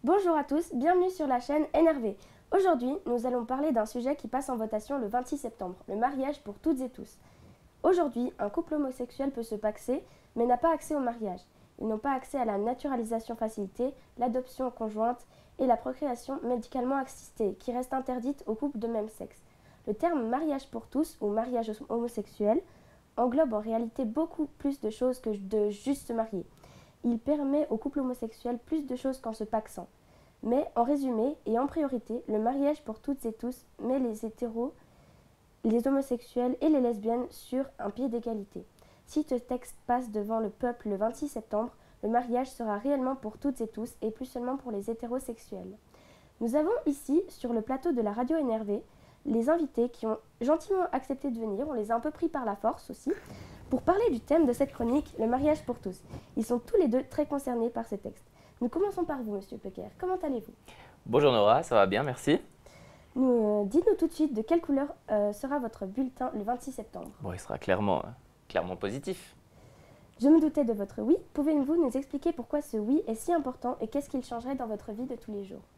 Bonjour à tous, bienvenue sur la chaîne NRV. Aujourd'hui, nous allons parler d'un sujet qui passe en votation le 26 septembre, le mariage pour toutes et tous. Aujourd'hui, un couple homosexuel peut se paxer, mais n'a pas accès au mariage. Ils n'ont pas accès à la naturalisation facilitée, l'adoption conjointe et la procréation médicalement assistée, qui reste interdite aux couples de même sexe. Le terme mariage pour tous ou mariage homosexuel englobe en réalité beaucoup plus de choses que de juste se marier. Il permet aux couples homosexuels plus de choses qu'en se paxant. Mais en résumé et en priorité, le mariage pour toutes et tous met les hétéros, les homosexuels et les lesbiennes sur un pied d'égalité. Si ce texte passe devant le peuple le 26 septembre, le mariage sera réellement pour toutes et tous et plus seulement pour les hétérosexuels. Nous avons ici, sur le plateau de la radio NRV, les invités qui ont gentiment accepté de venir, on les a un peu pris par la force aussi, pour parler du thème de cette chronique, le mariage pour tous. Ils sont tous les deux très concernés par ce texte. Nous commençons par vous, Monsieur Pecker. Comment allez-vous? Bonjour Nora, ça va bien, merci. Dites-nous tout de suite de quelle couleur sera votre bulletin le 26 septembre. Bon, il sera clairement positif. Je me doutais de votre oui. Pouvez-vous nous expliquer pourquoi ce oui est si important et qu'est-ce qu'il changerait dans votre vie de tous les jours?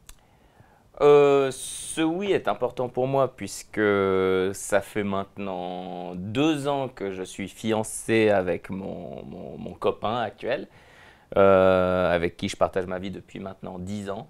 Ce oui est important pour moi puisque ça fait maintenant 2 ans que je suis fiancé avec mon copain actuel, avec qui je partage ma vie depuis maintenant 10 ans.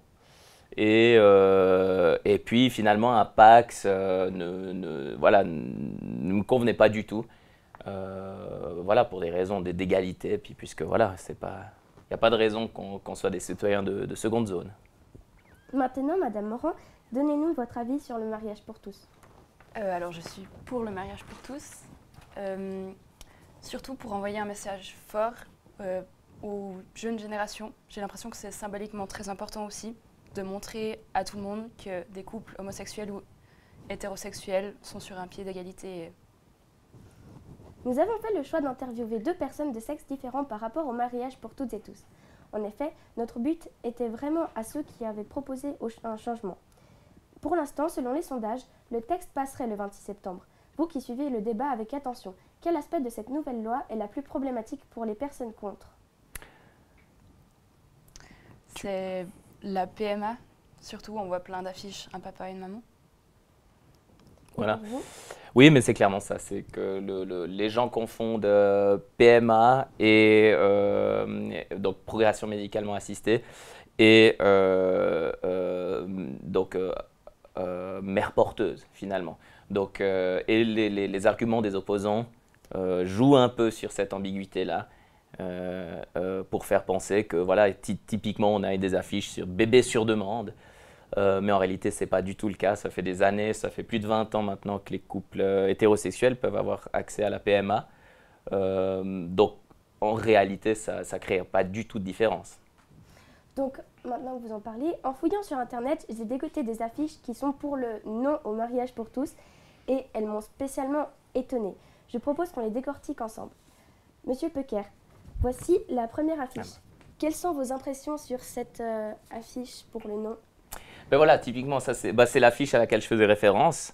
Et puis finalement un Pax voilà, ne me convenait pas du tout. Voilà, pour des raisons d'égalité, puis puisque voilà, il n'y a pas de raison qu'on soit des citoyens de seconde zone. Maintenant, Madame Morand, donnez-nous votre avis sur le mariage pour tous. Alors je suis pour le mariage pour tous, surtout pour envoyer un message fort aux jeunes générations. J'ai l'impression que c'est symboliquement très important aussi de montrer à tout le monde que des couples homosexuels ou hétérosexuels sont sur un pied d'égalité. Nous avons fait le choix d'interviewer 2 personnes de sexes différents par rapport au mariage pour toutes et tous. En effet, notre but était vraiment à ceux qui avaient proposé un changement. Pour l'instant, selon les sondages, le texte passerait le 26 septembre. Vous qui suivez le débat avec attention, quel aspect de cette nouvelle loi est la plus problématique pour les personnes contre? C'est la PMA, surtout on voit plein d'affiches, un papa et une maman. Voilà. Oui, mais c'est clairement ça, c'est que les gens confondent PMA et donc progression médicalement assistée et mère porteuse finalement. Donc, et les arguments des opposants jouent un peu sur cette ambiguïté-là pour faire penser que voilà, typiquement on a des affiches sur bébé sur demande. Mais en réalité, ce n'est pas du tout le cas. Ça fait des années, ça fait plus de 20 ans maintenant que les couples hétérosexuels peuvent avoir accès à la PMA. Donc, en réalité, ça ne crée pas du tout de différence. Donc, maintenant que vous en parlez, en fouillant sur Internet, j'ai dégoté des affiches qui sont pour le non au mariage pour tous et elles m'ont spécialement étonnée. Je propose qu'on les décortique ensemble. Monsieur Pecker, voici la première affiche. Quelles sont vos impressions sur cette affiche pour le non? Ben voilà, typiquement, ça c'est l'affiche à laquelle je faisais référence.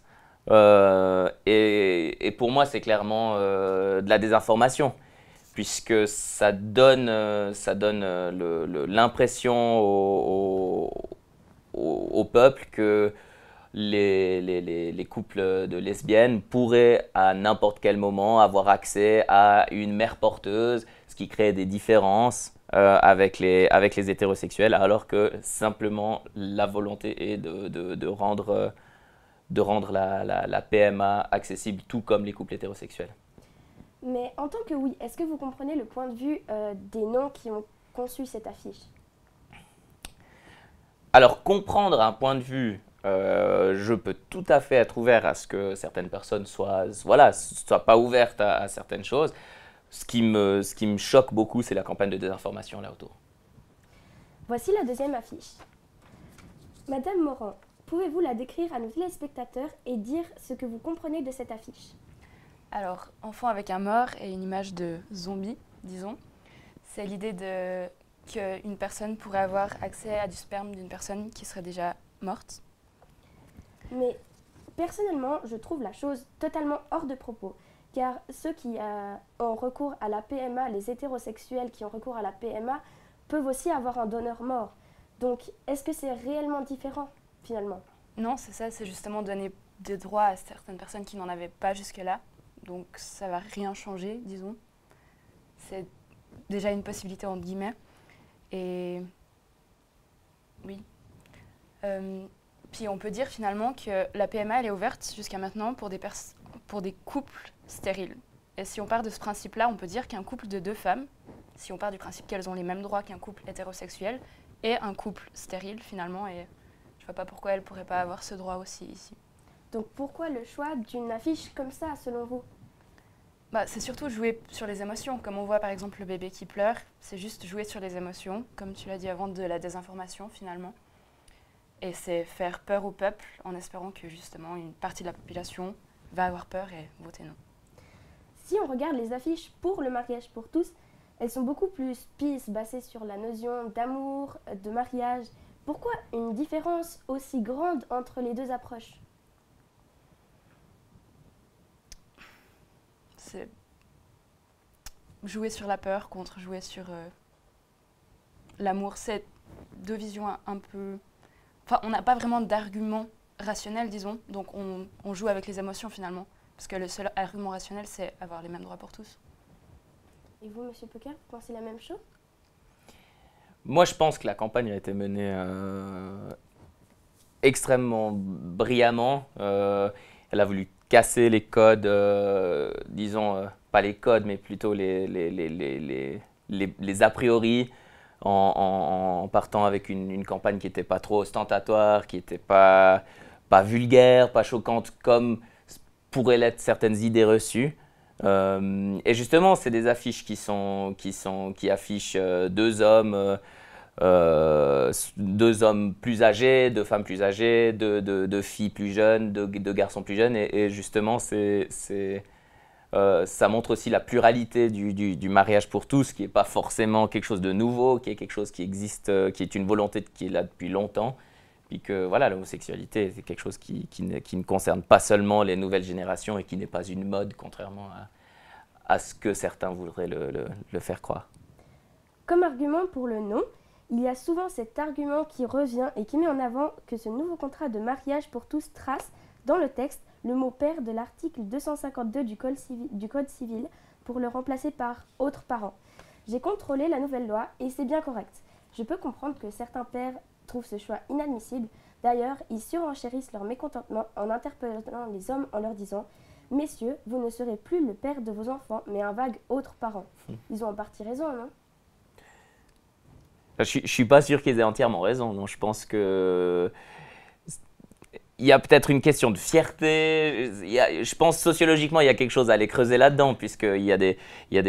Et pour moi, c'est clairement de la désinformation, puisque ça donne l'impression au peuple que les couples de lesbiennes pourraient à n'importe quel moment avoir accès à une mère porteuse, ce qui crée des différences avec les hétérosexuels, alors que simplement la volonté est de rendre la PMA accessible, tout comme les couples hétérosexuels. Mais en tant que oui, est-ce que vous comprenez le point de vue des non qui ont conçu cette affiche? Alors, comprendre un point de vue, je peux tout à fait être ouvert à ce que certaines personnes soient pas ouvertes à certaines choses. Ce qui me choque beaucoup, c'est la campagne de désinformation là autour. Voici la deuxième affiche. Madame Morand, pouvez-vous la décrire à nos téléspectateurs et dire ce que vous comprenez de cette affiche? Alors, enfant avec un mort et une image de zombie, disons, c'est l'idée qu'une personne pourrait avoir accès à du sperme d'une personne qui serait déjà morte. Mais personnellement, je trouve la chose totalement hors de propos. Car ceux qui ont recours à la PMA, les hétérosexuels qui ont recours à la PMA, peuvent aussi avoir un donneur mort. Donc, est-ce que c'est réellement différent, finalement? Non, c'est ça, c'est justement donner des droits à certaines personnes qui n'en avaient pas jusque-là. Donc ça va rien changer, disons. C'est déjà une possibilité entre guillemets. Et oui. Puis on peut dire finalement que la PMA elle est ouverte jusqu'à maintenant pour des couples stériles. Et si on part de ce principe-là, on peut dire qu'un couple de deux femmes, si on part du principe qu'elles ont les mêmes droits qu'un couple hétérosexuel, est un couple stérile finalement. Et je vois pas pourquoi elles pourraient pas avoir ce droit aussi ici. Donc, pourquoi le choix d'une affiche comme ça, selon vous? C'est surtout jouer sur les émotions. Comme on voit par exemple le bébé qui pleure, c'est juste jouer sur les émotions, comme tu l'as dit avant, de la désinformation finalement. Et c'est faire peur au peuple en espérant que justement une partie de la population va avoir peur et voter non. Si on regarde les affiches pour le mariage pour tous, elles sont beaucoup plus peace, basées sur la notion d'amour, de mariage. Pourquoi une différence aussi grande entre les deux approches? C'est jouer sur la peur contre jouer sur l'amour. C'est deux visions un peu... Enfin, on n'a pas vraiment d'argument rationnel, disons, donc on joue avec les émotions finalement. Parce que le seul argument rationnel, c'est avoir les mêmes droits pour tous. Et vous, Monsieur Poker, vous pensez la même chose? Moi, je pense que la campagne a été menée extrêmement brillamment. Elle a voulu casser les codes, disons, pas les codes, mais plutôt les a priori, en partant avec une campagne qui n'était pas trop ostentatoire, qui n'était pas vulgaire, pas choquante, comme pourraient l'être certaines idées reçues. Et justement, c'est des affiches qui affichent deux hommes plus âgés, deux femmes plus âgées, deux filles plus jeunes, deux garçons plus jeunes. Et justement, ça montre aussi la pluralité du mariage pour tous, qui n'est pas forcément quelque chose de nouveau, qui est quelque chose qui existe, qui est une volonté qui est là depuis longtemps. Puis que voilà, l'homosexualité, c'est quelque chose qui ne concerne pas seulement les nouvelles générations et qui n'est pas une mode, contrairement à ce que certains voudraient le faire croire. Comme argument pour le non, il y a souvent cet argument qui revient et qui met en avant que ce nouveau contrat de mariage pour tous trace, dans le texte, le mot père de l'article 252 du Code civil pour le remplacer par autres parents. J'ai contrôlé la nouvelle loi et c'est bien correct. Je peux comprendre que certains pères trouvent ce choix inadmissible. D'ailleurs, ils surenchérissent leur mécontentement en interpellant les hommes en leur disant « Messieurs, vous ne serez plus le père de vos enfants, mais un vague autre parent. » Ils ont en partie raison, non? Je ne suis pas sûr qu'ils aient entièrement raison. Non, je pense que il y a peut-être une question de fierté. Je pense sociologiquement, il y a quelque chose à aller creuser là-dedans, puisqu'il y a des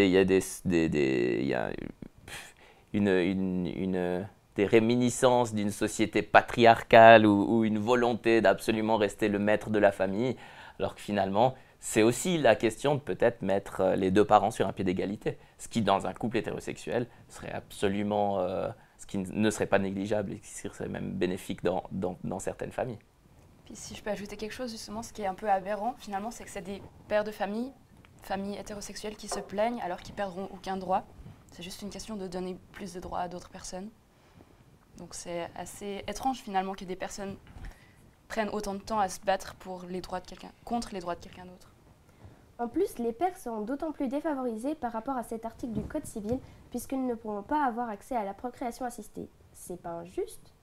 réminiscences d'une société patriarcale ou une volonté d'absolument rester le maître de la famille, alors que finalement, c'est aussi la question de peut-être mettre les deux parents sur un pied d'égalité, ce qui dans un couple hétérosexuel serait absolument, ce qui ne serait pas négligeable et qui serait même bénéfique dans certaines familles. Puis si je peux ajouter quelque chose, justement, ce qui est un peu aberrant, finalement, c'est que c'est des pères de familles hétérosexuelles qui se plaignent alors qu'ils perdront aucun droit. C'est juste une question de donner plus de droits à d'autres personnes. Donc c'est assez étrange finalement que des personnes prennent autant de temps à se battre pour les droits de contre les droits de quelqu'un d'autre. En plus, les pères seront d'autant plus défavorisés par rapport à cet article du Code civil, puisqu'ils ne pourront pas avoir accès à la procréation assistée. C'est pas injuste?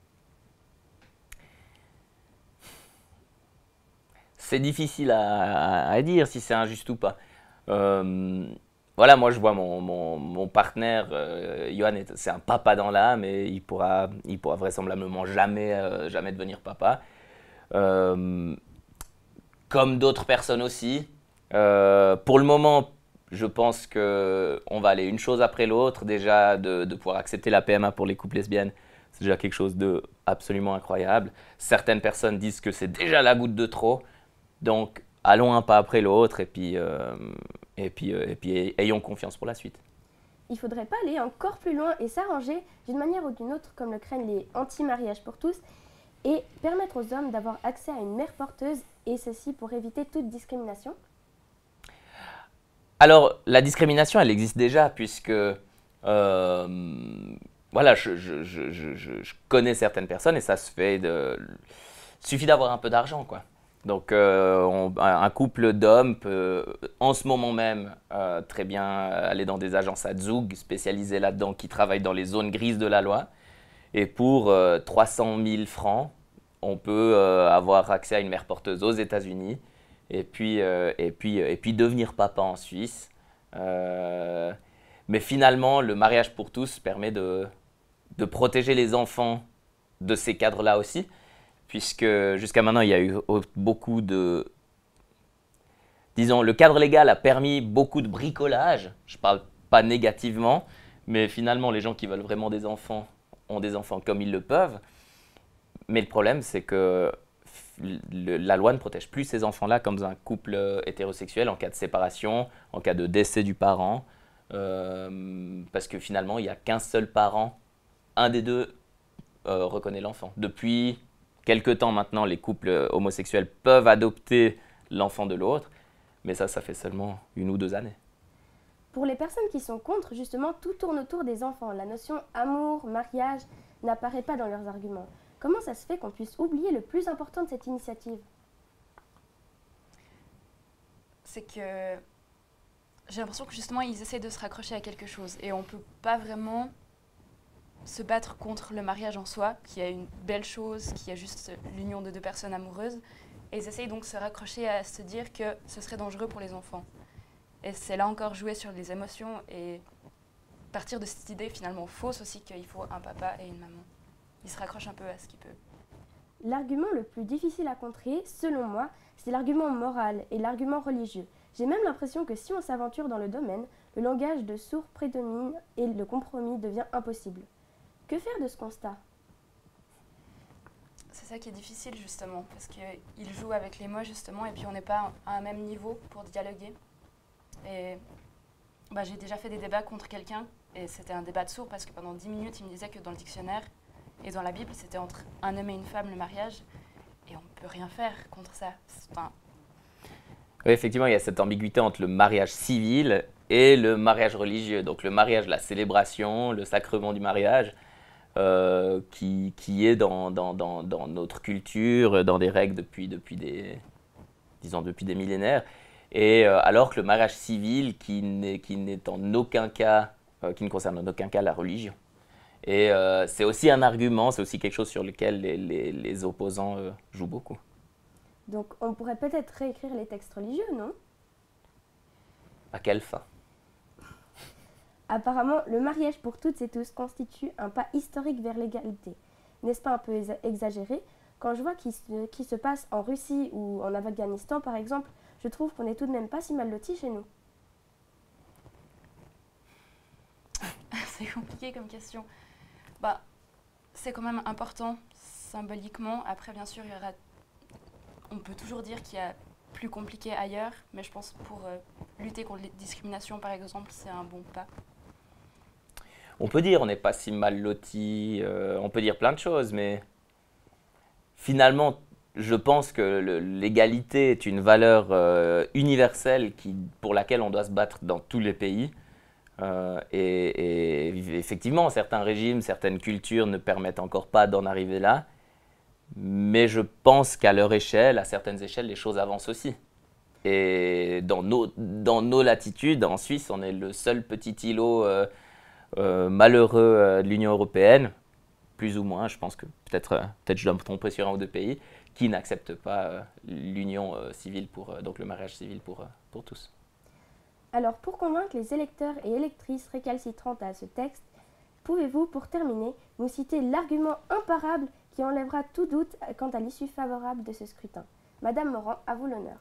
C'est difficile à dire si c'est injuste ou pas. Voilà, moi je vois mon partenaire, Johan, c'est un papa dans l'âme et il pourra vraisemblablement jamais devenir papa. Comme d'autres personnes aussi. Pour le moment, je pense qu'on va aller une chose après l'autre. Déjà, de pouvoir accepter la PMA pour les couples lesbiennes, c'est déjà quelque chose d'absolument incroyable. Certaines personnes disent que c'est déjà la goutte de trop. Donc, allons un pas après l'autre et puis ayons confiance pour la suite. Il ne faudrait pas aller encore plus loin et s'arranger d'une manière ou d'une autre, comme le craignent les anti-mariages pour tous, et permettre aux hommes d'avoir accès à une mère porteuse, et ceci pour éviter toute discrimination? Alors, la discrimination, elle existe déjà, puisque voilà, je connais certaines personnes et ça se fait suffit d'avoir un peu d'argent, quoi. Donc, un couple d'hommes peut, en ce moment même, très bien aller dans des agences à Zug spécialisées là-dedans qui travaillent dans les zones grises de la loi. Et pour 300 000 francs, on peut avoir accès à une mère porteuse aux États-Unis et puis devenir papa en Suisse. Mais finalement, le mariage pour tous permet de protéger les enfants de ces cadres-là aussi, puisque jusqu'à maintenant, il y a eu beaucoup de... Disons, le cadre légal a permis beaucoup de bricolage. Je ne parle pas négativement, mais finalement, les gens qui veulent vraiment des enfants ont des enfants comme ils le peuvent. Mais le problème, c'est que la loi ne protège plus ces enfants-là comme un couple hétérosexuel en cas de séparation, en cas de décès du parent, parce que finalement, il n'y a qu'un seul parent, un des deux reconnaît l'enfant. Depuis quelque temps maintenant, les couples homosexuels peuvent adopter l'enfant de l'autre, mais ça fait seulement 1 ou 2 années. Pour les personnes qui sont contre, justement, tout tourne autour des enfants. La notion amour, mariage n'apparaît pas dans leurs arguments. Comment ça se fait qu'on puisse oublier le plus important de cette initiative? C'est que j'ai l'impression que justement ils essaient de se raccrocher à quelque chose et on ne peut pas vraiment se battre contre le mariage en soi, qui est une belle chose, qui est juste l'union de 2 personnes amoureuses. Et ils essayent donc de se raccrocher à se dire que ce serait dangereux pour les enfants. Et c'est là encore jouer sur les émotions et partir de cette idée finalement fausse aussi qu'il faut un papa et une maman. Ils se raccrochent un peu à ce qu'ils peuvent. L'argument le plus difficile à contrer, selon moi, c'est l'argument moral et l'argument religieux. J'ai même l'impression que si on s'aventure dans le domaine, le langage de sourd prédomine et le compromis devient impossible. Que faire de ce constat? C'est ça qui est difficile justement, parce qu'ils jouent avec les mots justement et puis on n'est pas à un même niveau pour dialoguer. Et j'ai déjà fait des débats contre quelqu'un et c'était un débat de sourds parce que pendant 10 minutes il me disait que dans le dictionnaire et dans la Bible c'était entre un homme et une femme le mariage et on ne peut rien faire contre ça. Oui, effectivement, il y a cette ambiguïté entre le mariage civil et le mariage religieux. Donc le mariage, la célébration, le sacrement du mariage, qui est dans notre culture, dans des règles depuis des millénaires. Et alors que le mariage civil, qui n'est en aucun cas, qui ne concerne en aucun cas la religion. Et c'est aussi un argument, c'est aussi quelque chose sur lequel les opposants jouent beaucoup. Donc on pourrait peut-être réécrire les textes religieux, non? À quelle fin? Apparemment, le mariage pour toutes et tous constitue un pas historique vers l'égalité. N'est-ce pas un peu exagéré? Quand je vois qui se passe en Russie ou en Afghanistan, par exemple, je trouve qu'on n'est tout de même pas si mal lotis chez nous. C'est compliqué comme question. C'est quand même important symboliquement. Après, bien sûr, on peut toujours dire qu'il y a plus compliqué ailleurs, mais je pense pour lutter contre les discriminations, par exemple, c'est un bon pas. On peut dire on n'est pas si mal loti, on peut dire plein de choses, mais finalement, je pense que l'égalité est une valeur universelle pour laquelle on doit se battre dans tous les pays. Et effectivement, certains régimes, certaines cultures ne permettent encore pas d'en arriver là. Mais je pense qu'à leur échelle, à certaines échelles, les choses avancent aussi. Et dans nos latitudes, en Suisse, on est le seul petit îlot malheureux de l'Union européenne, plus ou moins, je pense que peut-être je dois me tromper sur 1 ou 2 pays, qui n'acceptent pas l'union civile, donc le mariage civil pour tous. Alors pour convaincre les électeurs et électrices récalcitrantes à ce texte, pouvez-vous, pour terminer, nous citer l'argument imparable qui enlèvera tout doute quant à l'issue favorable de ce scrutin? Madame Morand, à vous l'honneur.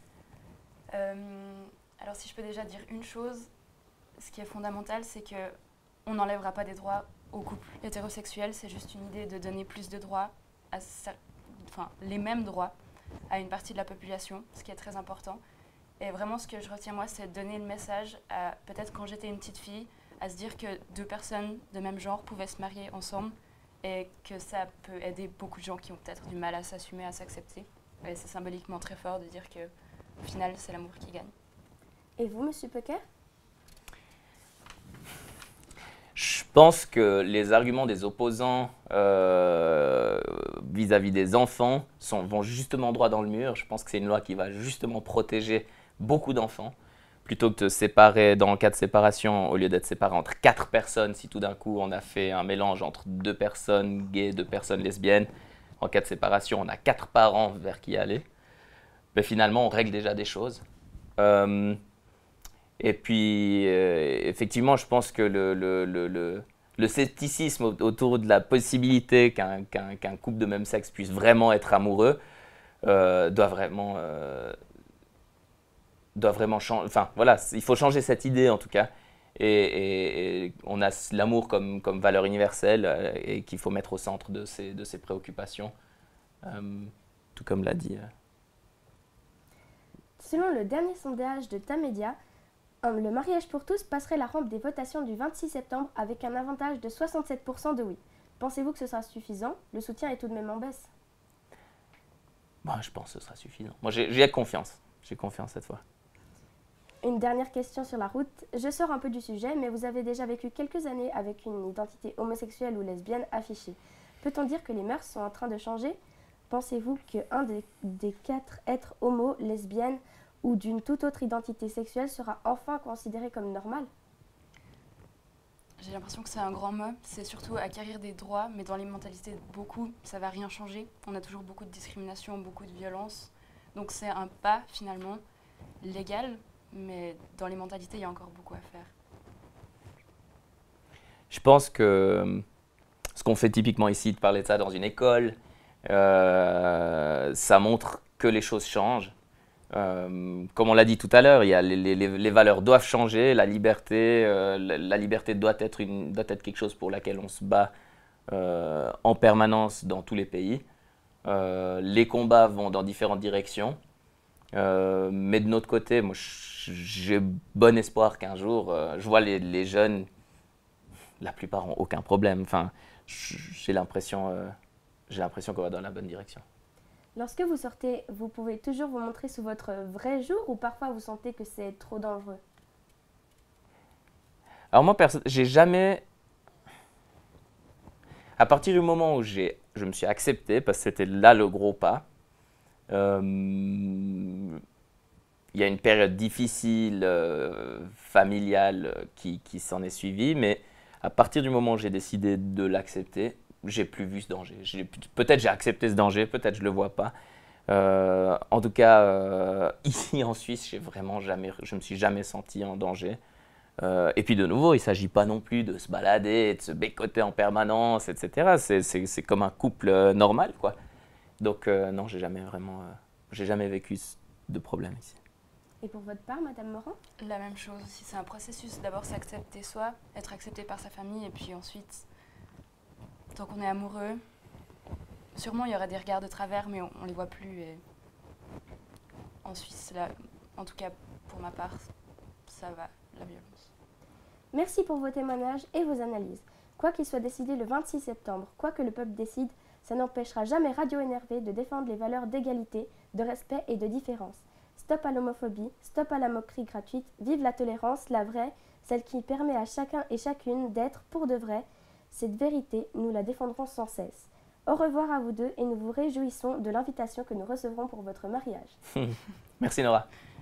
Alors si je peux déjà dire une chose, ce qui est fondamental, c'est qu'on n'enlèvera pas des droits aux couples hétérosexuels, c'est juste une idée de donner plus de droits, les mêmes droits à une partie de la population, ce qui est très important. Et vraiment ce que je retiens moi, c'est de donner le message à, peut-être quand j'étais une petite fille, à se dire que 2 personnes de même genre pouvaient se marier ensemble et que ça peut aider beaucoup de gens qui ont peut-être du mal à s'assumer, à s'accepter. Et c'est symboliquement très fort de dire qu'au final, c'est l'amour qui gagne. Et vous, Monsieur Pecker? Je pense que les arguments des opposants vis-à-vis des enfants vont justement droit dans le mur. Je pense que c'est une loi qui va justement protéger beaucoup d'enfants. Plutôt que de séparer, dans le cas de séparation, au lieu d'être séparé entre 4 personnes, si tout d'un coup on a fait un mélange entre 2 personnes gays, 2 personnes lesbiennes, en cas de séparation, on a 4 parents vers qui aller. Mais finalement, on règle déjà des choses. Et puis, effectivement, je pense que le scepticisme autour de la possibilité qu'un couple de même sexe puisse vraiment être amoureux doit vraiment changer. Enfin, voilà, il faut changer cette idée en tout cas. Et on a l'amour comme valeur universelle et qu'il faut mettre au centre de ses préoccupations, tout comme l'a dit. Selon le dernier sondage de Tamedia, le mariage pour tous passerait la rampe des votations du 26 septembre avec un avantage de 67% de oui. Pensez-vous que ce sera suffisant? Le soutien est tout de même en baisse. Bon, je pense que ce sera suffisant. Moi, j'ai confiance. J'ai confiance cette fois. Une dernière question sur la route. Je sors un peu du sujet, mais vous avez déjà vécu quelques années avec une identité homosexuelle ou lesbienne affichée. Peut-on dire que les mœurs sont en train de changer? Pensez-vous qu'un des 4 êtres homo, lesbiennes ou d'une toute autre identité sexuelle sera enfin considéré comme normal? J'ai l'impression que c'est un grand mot, c'est surtout acquérir des droits, mais dans les mentalités de beaucoup, ça va rien changer. On a toujours beaucoup de discrimination, beaucoup de violence. Donc c'est un pas finalement légal, mais dans les mentalités, il y a encore beaucoup à faire. Je pense que ce qu'on fait typiquement ici, de parler de ça dans une école, ça montre que les choses changent. Comme on l'a dit tout à l'heure, les valeurs doivent changer, la liberté doit être quelque chose pour laquelle on se bat en permanence dans tous les pays. Les combats vont dans différentes directions, mais de notre côté, moi, j'ai bon espoir qu'un jour, je vois les jeunes, la plupart n'ont aucun problème. Enfin, j'ai l'impression qu'on va dans la bonne direction. Lorsque vous sortez, vous pouvez toujours vous montrer sous votre vrai jour ou parfois vous sentez que c'est trop dangereux? Alors moi, j'ai jamais... À partir du moment où je me suis accepté, parce que c'était là le gros pas, il y a une période difficile, familiale, qui s'en est suivie, mais à partir du moment où j'ai décidé de l'accepter, j'ai plus vu ce danger. Peut-être j'ai accepté ce danger, peut-être je le vois pas. En tout cas, ici en Suisse, je me suis jamais senti en danger. Et puis de nouveau, il ne s'agit pas non plus de se balader, de se bécoter en permanence, etc. C'est comme un couple normal, quoi. Donc non, j'ai jamais vécu de problème ici. Et pour votre part, Madame Morin? La même chose aussi, c'est un processus. D'abord s'accepter soi, être accepté par sa famille, et puis ensuite, tant qu'on est amoureux, sûrement il y aura des regards de travers, mais on ne les voit plus. Et en Suisse, là, en tout cas pour ma part, ça va, la violence. Merci pour vos témoignages et vos analyses. Quoi qu'il soit décidé le 26 septembre, quoi que le peuple décide, ça n'empêchera jamais Radio NRV de défendre les valeurs d'égalité, de respect et de différence. Stop à l'homophobie, stop à la moquerie gratuite, vive la tolérance, la vraie, celle qui permet à chacun et chacune d'être pour de vrai. Cette vérité, nous la défendrons sans cesse. Au revoir à vous deux et nous vous réjouissons de l'invitation que nous recevrons pour votre mariage. Merci Nora.